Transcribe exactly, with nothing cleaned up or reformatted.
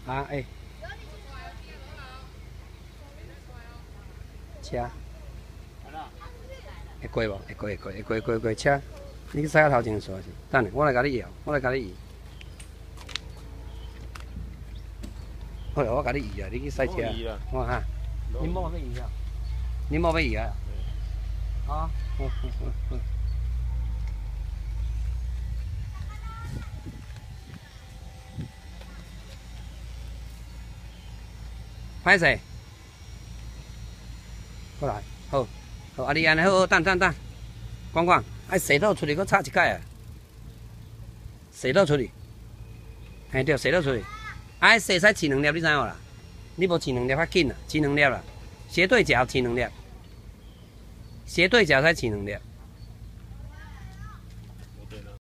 啊，哎、欸，车，会过无？会过，会过，会过，过过车。你去驶到头前煞是？等下，我来甲你摇，我来甲你移。好啦，我甲你移啊，你去驶车。我哈，你某要移啊？你某要移啊？啊，好好好好。歹势，过来，好，好，啊你安尼好好，等等等，逛逛，爱踅倒出去，搁插一摆啊，踅倒出去，嘿对，踅倒出去，爱踅使饲两粒，你知影无啦？你无饲两粒较紧啦，饲两粒啦，斜对角饲两粒，斜对角才饲两粒。